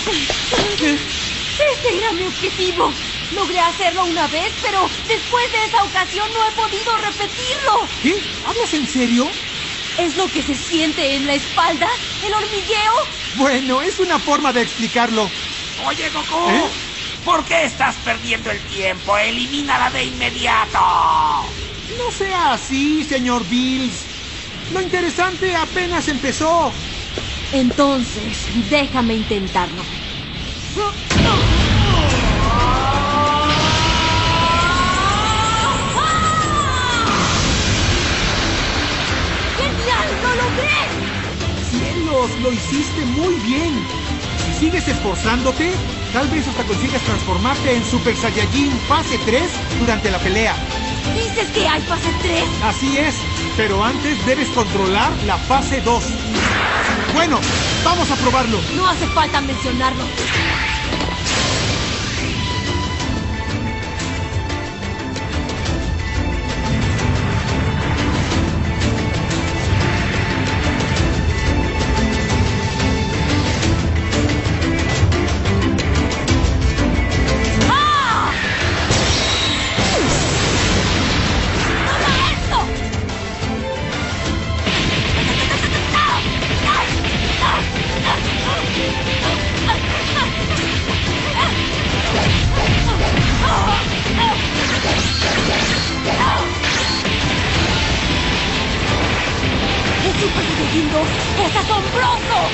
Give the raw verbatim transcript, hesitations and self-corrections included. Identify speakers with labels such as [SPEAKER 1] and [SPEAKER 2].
[SPEAKER 1] Ese era mi objetivo. Logré hacerlo una vez, pero después de esa ocasión no he podido repetirlo.
[SPEAKER 2] ¿Qué? ¿Hablas en serio?
[SPEAKER 1] ¿Es lo que se siente en la espalda? ¿El hormigueo?
[SPEAKER 2] Bueno, es una forma de explicarlo.
[SPEAKER 3] Oye, Goku,
[SPEAKER 2] ¿Eh?
[SPEAKER 3] ¿por qué estás perdiendo el tiempo? ¡Elimínala de inmediato!
[SPEAKER 2] No sea así, señor Bills. Lo interesante apenas empezó.
[SPEAKER 1] Entonces, déjame intentarlo. ¡Genial! ¡Lo logré!
[SPEAKER 2] Cielos, lo hiciste muy bien. Si sigues esforzándote, tal vez hasta consigas transformarte en Super Saiyajin fase tres durante la pelea.
[SPEAKER 1] ¿Dices que hay fase tres?
[SPEAKER 2] Así es, pero antes debes controlar la fase dos. Bueno, vamos a probarlo.
[SPEAKER 1] No hace falta mencionarlo. ¡El Super Saiyajin dos es asombroso!